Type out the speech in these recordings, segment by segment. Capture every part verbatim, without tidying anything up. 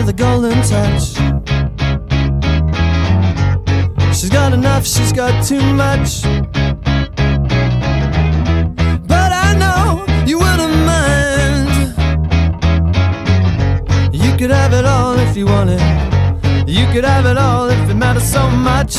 with a golden touch. She's got enough, she's got too much. But I know you wouldn't mind. You could have it all if you wanted. You could have it all if it matters so much.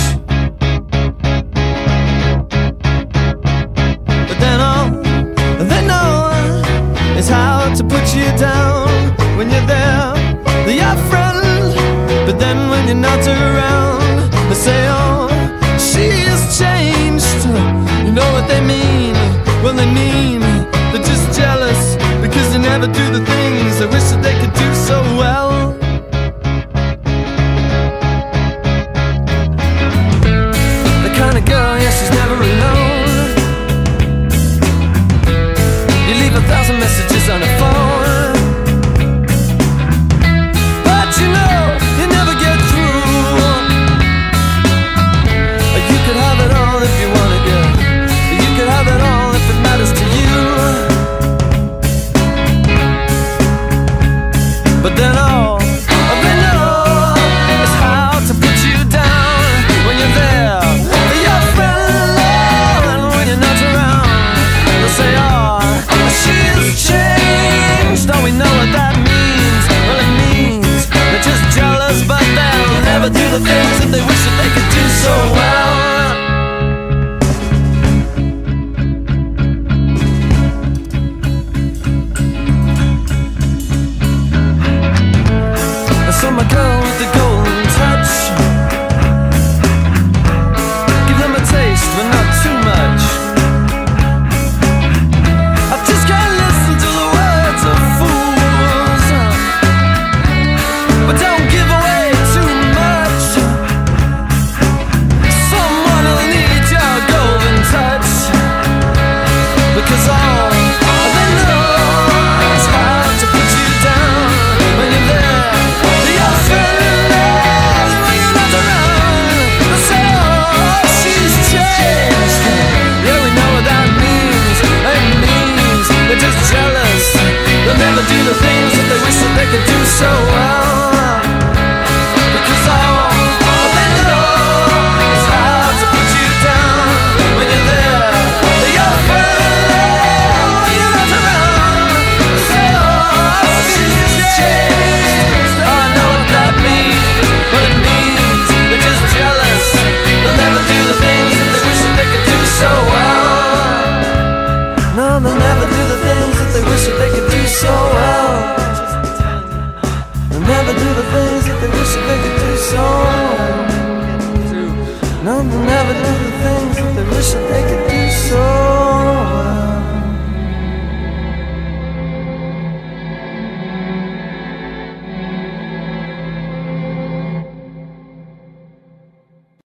But then all they know is how to put you down. When you're there, they're your friend. But then when you're not around, they say, oh, she has changed. You know what they mean? Well, they mean they're just jealous because they never do the things they wish that they could do so well. The kind of girl, yeah, she's never alone. You leave a thousand messages on her phone, but you know you never get through. You could have it all if you wanted, yeah. You could have it all if it matters to you. But then all they know is how to put you down. When you're there, they're your friend, and when you're not around, they'll say, oh, she has changed. Don't we know what that means? Well, it means they're just jealous, but they'll never do the things that they wish that they could do so well. So my girl with the golden touch, give them a taste, but not too much. I just can't listen to the words of fools, but don't give away too much. Someone will need your golden touch, because all they know is how to put you down. When you're there, do the things that they wish that they could do so well. Because all, all they know is how to put you down. When you're there, they're your friend. When you're not around, they say, oh, she's changed. Oh, I know what that means. What it means, they're just jealous. They'll never do the things that they wish that they could do so well. No, they'll never do the things that they wish that they could do so well. They'll never do the things that they wish that they could do so well. No, they'll never do the things